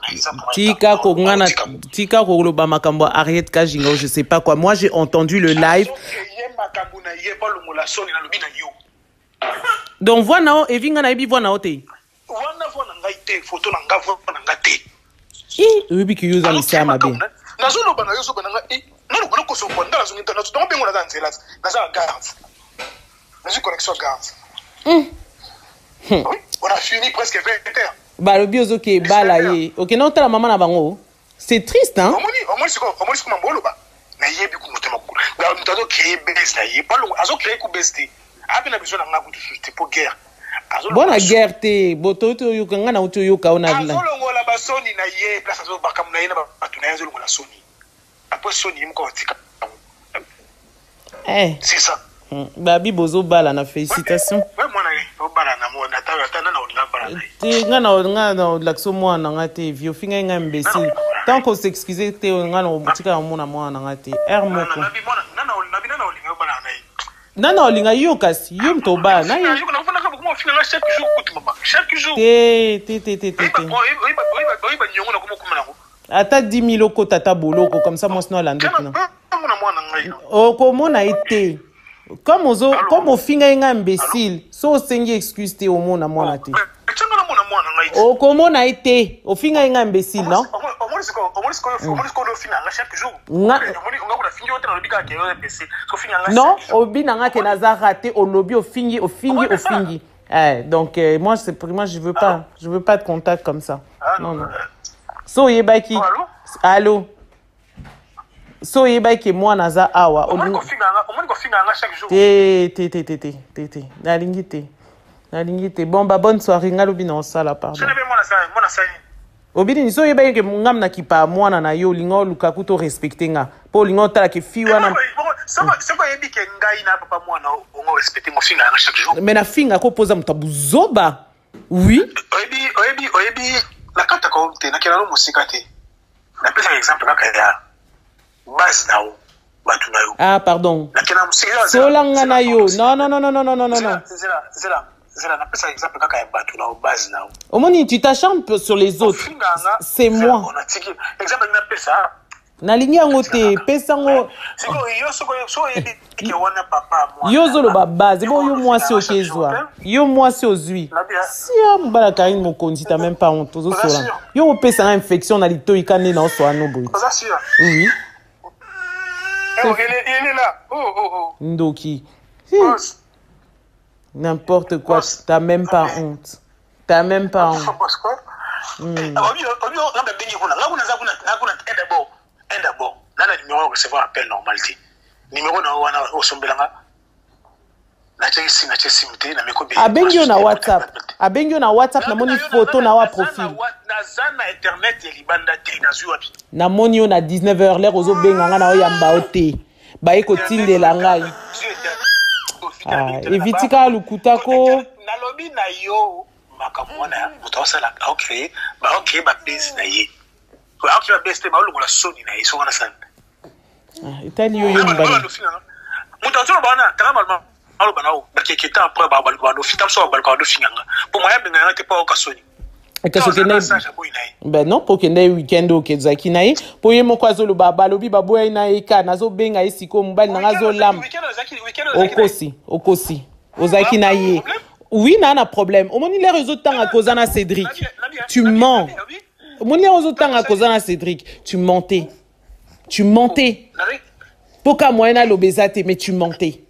Tika Kogloba Makambo, arrête Kajingo, je sais pas quoi. Moi, j'ai entendu le live. Donc, voilà, nao, Evinga na ebi voilà nao te. Oui, qui use un islam abe. On a fini presque 20 heures. Bah, le bio, ok, bah, là, ok, non, t'as la maman là-bas. C'est triste, hein? Bon, la guerre, t'es, boto, tu yoka, na uto yoka, on a vu là. Eh. C'est ça. Babi Bozo Bala, na félicitations. Imbécile. Tant qu'on s'excusait, t'es un petit Nana olinga yokas yum to ba na ya chaque jour ata 10 000 oko tata boloko comme ça moi sinon la ndeki na oko mona été comme au finga nga imbécile so sengi excuse te au mona mona te oko mona été au finga nga imbécile non non, obi nanga ke naza raté au lobby au fingi. Donc moi je veux pas de contact comme ça. Non. So yebaki. Allô. So yebaki moi naza awa. Nalingite. Bon bah bonne soirée ngalobi na sala pardon. Obidi ni so yeba ke ngam na kipa mwana na yo lingo lukaku to respecter nga po lingo tala ke fiwa na c'est quoi yebi ke ngai na papa mwana on respecter mo finga chaque jour mais na finga ko poza mutabuzoba oui oyebi la kata ko te na kela no musika te na pesa exemple kaka ya base na o batu na yo ah pardon na kela musika so langa na yo non Omoni, tu t'acharnes sur les autres. C'est moi. Nalingi angote, pesango. Yozo lo base. Bon, yo moi c'est ok zoa. Yo moi c'est ozui. Si on bala karine mon konzi t'as même pas honte. Ozo sola. Yo pesanga infection na lito ikane na oso anobo. Oui. Il est là. Oh. Ndoki. N'importe quoi, t'as même pas honte. Abengyo na WhatsApp na moni photo na wa profil. Na moni na 19h l'air ozo benga na yamba ote. Ba eko tinde la ngai. Evitika lukutako nalobi na yo makamwana mutawasala au créer ba base na ye ba créer ba base te ba longola soni na ye so wana sana itali yo mbana mutawasala bana kama alo bana o ba keketa après ba no fitam so ba do finanga pour moi benga te pa o kasoni ben non pour que ne weekend o kezaki nae pour yemo kwazo lo baba lobi baboya na eka nazo benga isiko mbali na ngazo lam okosi ozaki na ye oui na problème omoni les réseaux tanga kozana Cédric tu mens omoni les réseaux tanga kozana Cédric tu mentais poka moyena lobezate mais tu mentais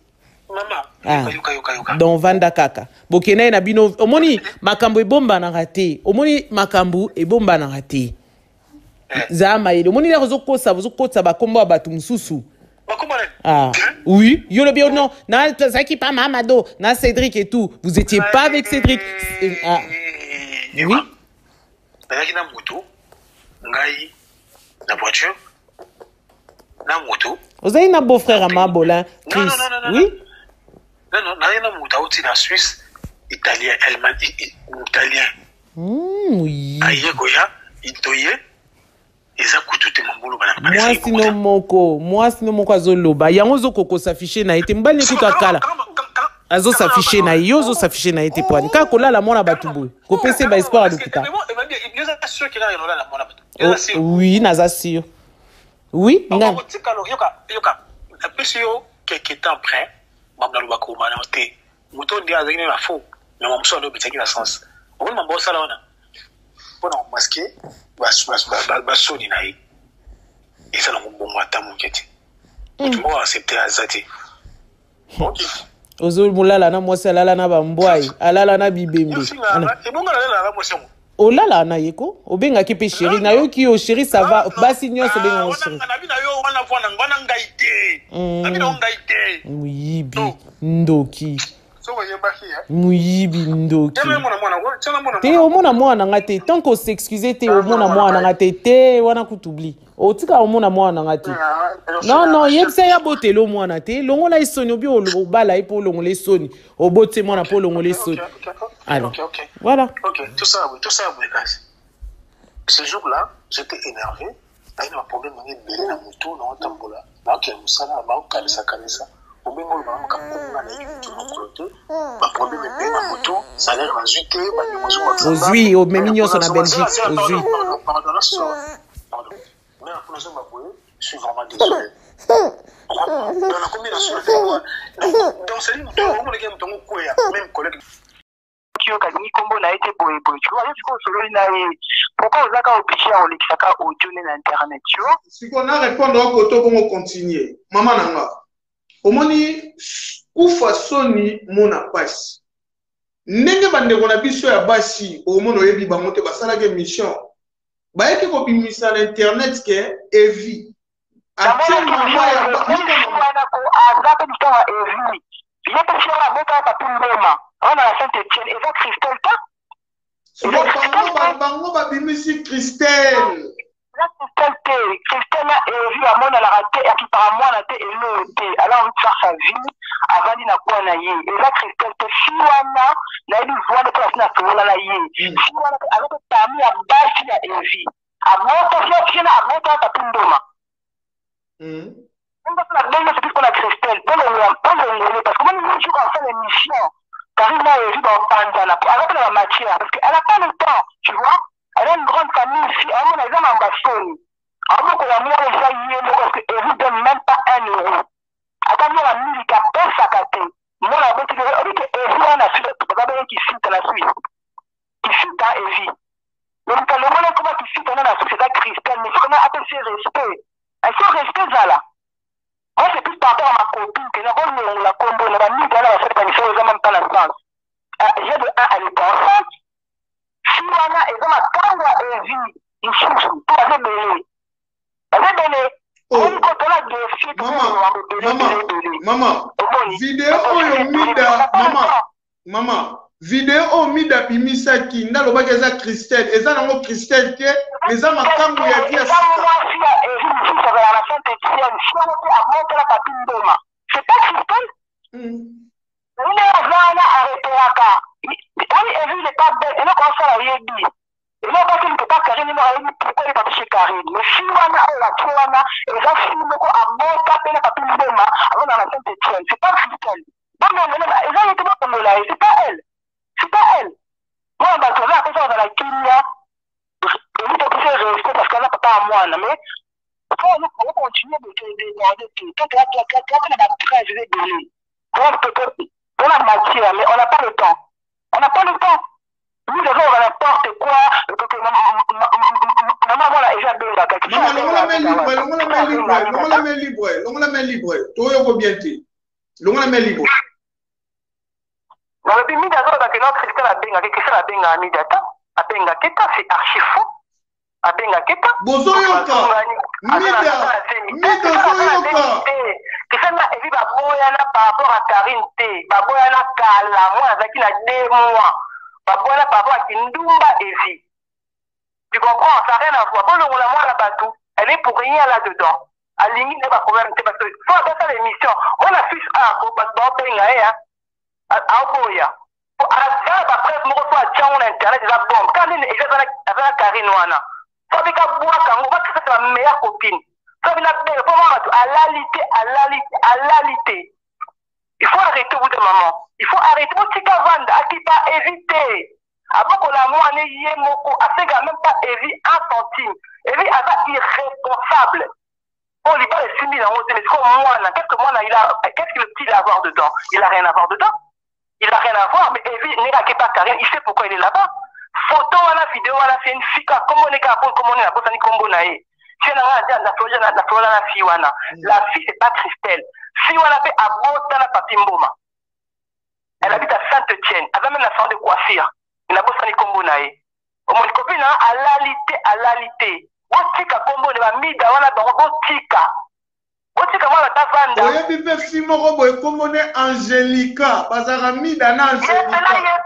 donc vanda kaka bokena na bino omoni makambo ebomba na raté omoni makambo ebomba na raté zama ile omoni la zokosa ba kombo batu mususu oui yo le bien non na zaki pa Mamado na Cédric et tout vous étiez pas avec Cédric oui bazaki na moto ngai na voiture na moto vous avez un beau-frère à Mabolin Chris oui non, na moto outi na Suisse italien oui aye goya itoye eza kututé mambolo bana moi sino moko azoloba yango zokoko s'afficher na été mbali kuta kala azo s'afficher na yo zo s'afficher na été poani ka kola la mona batubu ko pese ba espoir à l'hôpital oui naza sûr oui nga yoka pese yo quelque temps après mamna luba ko mana te muto ndi azakine na fo na mamso ndo bitaki na sens on mambo sala ona bona masquer ba soni na yi isa na mbongo atamu keti tu mo accepter azati OK ozol mulala na mwasi alala na bambwai alala na bibembe olala na yeko obengaki pe chéri na yo ki o chéri ça va basi nyonso benga ngo chéri muyibi ndoki muyibi ndoki te omona mwana nga te tant qu'on s'excuse te omona mwana nga te wana kutubli otika omona mwana nga te non yebisa ya botelo mwana te longola isoni obi obala ipo longola isoni obote mwana po longola isoni alors voilà tout ça ce jour-là j'étais énervé là il y a un problème de na moto na otambola na ke musala ba kalisa obengo ba mkamuna na yitu na côté ba problème de na moto salaire na juté ba nyonso ba ozui o memi nyonso na Belgique ozui mais pour nous je suis vraiment désolé dans la combinaison dans ce livre on est même collègue qui a gagné combo na été boy tu vois je pense que na pourquoi on a ka obligé à olekisaka audio na internet tu vois si on a répondre au côté pour continuer maman nanga omoni kufa soni mona pasi ndenge bandeko na biso ya basi omono yebi bango te basala ke mission bayeki ko bimisa na internet ke evi atie mama ya wana ko azape ntoa evi yepe sera bota pa tumbema ona la Saint-Étienne eza Christelle ta bango babimisi Christelle Christelle evi amona la raté et qui par moi na te elote alors on faire sa vie avant dina kwa na ye eza Christelle te fiwana na ili voile pour na tola na ye fiwana avec tami ya basi ya evi abota fiona abota pa tumbema on va faire la même chose pour la Christelle parce que moi je suis en fait l'émission Karina est vue dans Panzana avec la matière parce qu'elle n'a pas le temps tu vois elle a une grande famille ici elle a un ambassade avant que la mère ait yé parce qu'elle ne donne même pas 1 euro attends la musique a pas sacaté moi la bonne idée elle dit que Evie on a su d'abord qui cite la suite qui cite à Evie donc le moment comment tu cites on a la suite c'est Christelle mais on a appelé respect elle faut rester là. Moi, c'est plus par rapport à ma copine que nous la combo, on a mis dans la fête parce que même pas la France. J'ai de 1 à l'époque. Si on a et dans ma camera et vie, il faut pas les donner. Les donner. On peut la dossier. Maman, vidéo maman, vidéo mida bimisaki ndaloba keza Christelle, eza nango Christelle te, eza makambo ya vie sika. C'est pas Christelle. Il est arrêté là. Il n'est pas bête. Il n'a pas fait la yébi. Il n'a pas fait que pas Karine. Pourquoi il est parti chez Karine? Mais si on a la Touana, et ça, si on a bon tapé la papine de ma, avant dans la Saint-Étienne. C'est pas Christelle. Non, mais ils ont été bons comme là. C'est pas elle. C'est pas elle. Moi, on va trouver après ça dans la Kenya. Et vous devez rester parce qu'elle n'a pas à moi, mais. On va continuer de demander tout. Quand on a la presse, je vais donner. On a matière, mais on n'a pas le temps. On n'a pas le temps. Nous devons faire n'importe quoi. Maman, voilà, déjà bien. Maman, la main libre. Toi, on va bien dire. La main libre. Dans le pays, il y a Christelle a bien à Midata. A bien à Keta, c'est archi faux. A bien à Keta. Bozoyoka. Mida Zoyoka. Kisema evi baboyana par rapport à Karine T. Baboyana kala. Moi, avec la 2 mois. Baboyana par rapport à Kindumba evi. Tu comprends? Ça n'a rien à voir. Bon, le moi la bateau. Elle est pour rien là-dedans. À la limite, il n'y a pas de problème. Parce que faut faire ça l'émission. On a fiche A. Pour pas de payer. Aoboya. À la presse, nous reçoit Internet, la bombe. Quand il est avec la Karine Wana. Ça veut dire que c'est la meilleure copine. Ça veut dire que à l'alité. Il faut arrêter au bout d'un moment. Il faut arrêter. Pour tika vanda, à qui pas éviter. Avant qu'on a moins yé moko, à ce gars même pas éviter un centime. Éviter à ça irresponsable. On lui parle de 6 000 euros, mais qu'est-ce que moi, qu'est-ce qu'il peut-il avoir dedans? Il n'a rien à voir dedans. Il n'a rien à voir, mais éviter, n'est pas carré, il sait pourquoi il est là-bas. Photo, la vidéo, c'est une fille, comment on est capable, comment on est capable, comment on est. La fille, c'est pas Christelle. Si on a fait à Bota, la Papimboma. Elle habite à Saint-Etienne. Elle a même la sorte de coiffure. Il n'a pas de combo. Mon copine, à l'alité. Botika combo de la mida, on a botika. Botika, moi, la tavanda. Oui, puis le film, on a combo Angelica. Parce que la mida, na Angelica.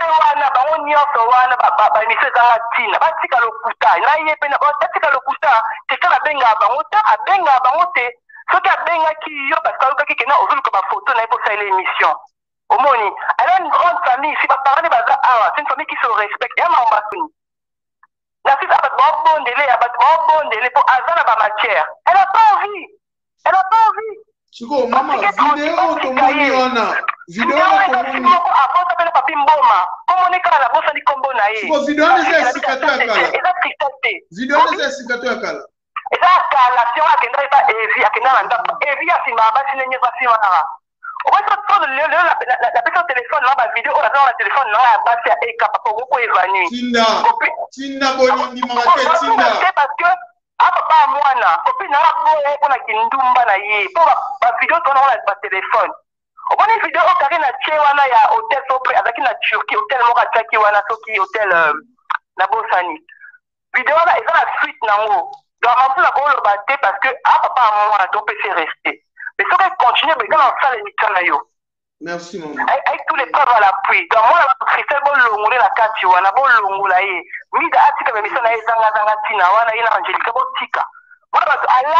Soki abengaki yo parce que alukaki kena ozoluka bafoto na ye posala l'émission omoni elle a une grande famille si baparane baza awa c'est une famille qui se respecte ya mambasuni na sisi abato baobondele po aza na bamatière elle a pas envie siko mama vidéo tomoni wana vidéo tomoni apota pele papi mboma komoni kala na bosani kombo na ye siko vidéo eza esika to ya kala eza tristesse vidéo eza esika to ya kala eza kala si on akenda eza evi akenda na ndako evi asimba basi nenye basima na okosa tolo la pesa téléphone na ba vidéo on a na téléphone na ya basi ya eka papaoko evanu tinda bonindi makate tinda parce que papa mwana copine na boye pona kindumba na ye po ba vidéo tona na ba téléphone okoni vidéo okari na tie wana ya hôtel sopre azaki na Turquie hôtel moko ataki wana soki hôtel na bosani vidéo là eza la suite nango donc on peut la battre parce que papa mwana donc peut se rester mais ce qui continue mais quand on fait l'émission na yo merci maman avec tous les preuves à l'appui donc moi la Christelle bolongole la kati wana bolongola ye mida atika l'émission na zanga tina wana ina Angelica botika moi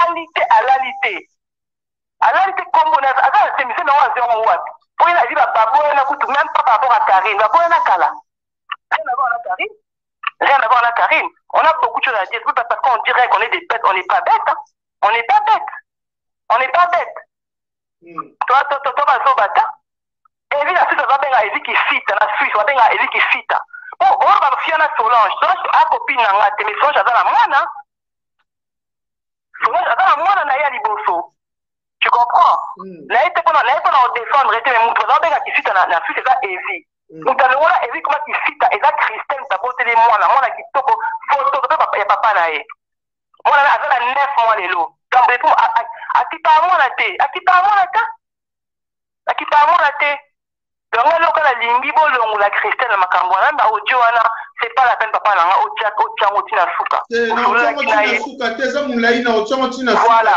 à l'alité combo na ça c'est mission na wa zéro wapi pour il a dit babo na kutu même pas par rapport à Karine babo na kala rien à voir à Karine on a beaucoup de choses à dire parce qu'on dirait qu'on est des bêtes on n'est pas bêtes hein? On n'est pas bêtes toi bazobata evi na suite azabenga evi qui fit na Suisse azabenga evi qui fit bon on va fier na Solange a copine na ngate mais Solange aza na mwana na ya liboso tu comprends na été pendant défendre mais mutu azabenga qui fit na Suisse eza evi mutu alongola evi comment qui fit eza Christelle taboteli mwana kitoko photo ya papa na ye mwana aza na 9 mois lelo donc pour akipa mwana te donc là la lingi bolongo la Christelle makambo na audio wana c'est pas la peine papa nanga otiango tina suka teza mulai na otiango tina suka voilà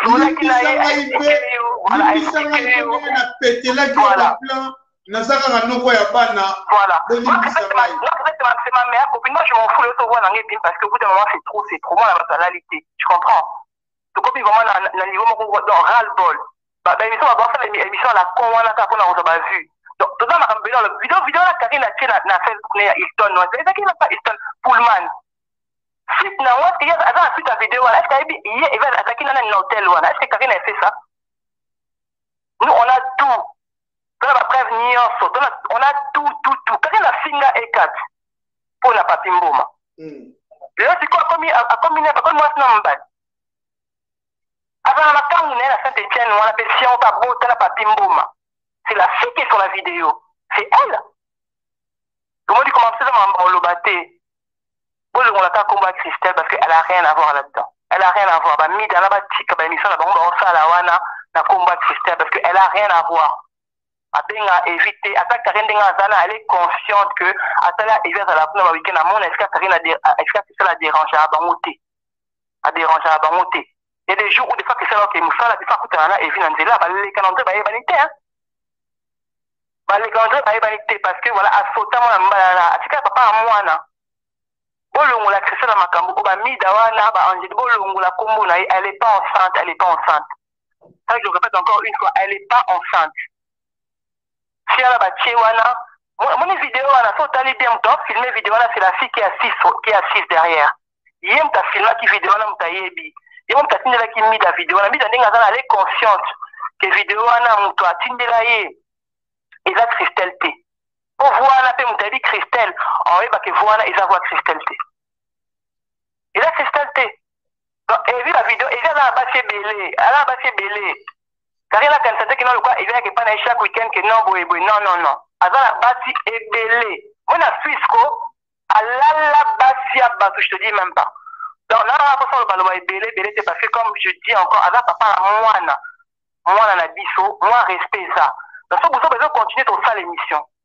na petela ki wa plan nazaka na noko ya bana voilà c'est ma mère copine moi je m'en fous de voir nanga parce que au bout d'un moment c'est trop moi la mentalité tu comprends donc comme vraiment na niveau moko dans ras-le-bol bah émission va faire l'émission la con wana ka pona on va vu donc tout ça m'a dans le vidéo la Karine na Facebook na Hilton non c'est ça qui n'a pas Hilton Pullman suite na moi il y a la suite à vidéo là est-ce qu'il y a il va attaquer dans un hôtel là est-ce que Karine a fait ça nous on a tout dans la prévenir on a tout Karine a finga E4 pour la papimboma là c'est quoi comme moi c'est non avant la matin, on est à Saint-Etienne, on appelle si on t'a beau, t'as pas Pimboma. C'est la fille qui est sur la vidéo. C'est elle. Comment tu commences à m'embolobater? On l'a pas combattre Christelle parce qu'elle a rien à voir là-dedans. Elle a rien à voir. Bah, mida, là, bah, tika, bah, mission, là, bah, on va faire la wana, la combattre Christelle parce qu'elle a rien à voir. À éviter, à ta Karine Dengazana, elle est consciente que, à ta là, elle vient à la fin, week-end, à mon, est-ce que Karine a dérangé à Bamoté? Il y a des jours où des fois que c'est là que Moussa, des fois que tu as et finalement là, les calendriers bah vanité hein. Bah les calendriers bah vanité parce que voilà à sauter moi à tika papa à moi na. Bolongo la Christelle na makambo ko ba mida wana ba Angel bolongo la kombo na elle est pas enceinte. Ça je répète encore une fois, elle est pas enceinte. Si elle a ba wana mon vidéo wana so tali bien top filmer vidéo là c'est la fille qui est assise derrière. Yem ta filmé qui vidéo là mtayebi. Et on t'a la qui mis la vidéo, on a mis dans les elle est consciente que vidéo on a muto atindela ye eza Christelle te po voana pe mutabi Christelle oyeba ke voana eza voix Christelle te eza Christelle te donc evi la vidéo eza na basi ebele car la kanisa ke non quoi il vient que pas chaque week-end que non boy non aza na basi ebele mona Suisse ko alala basi ya bato je te dis même pas donc là on va pas le baloba ebele c'est parce que comme je dis encore aza papa mwana na biso moi respect ça donc so vous besoin continuer ton ça l'émission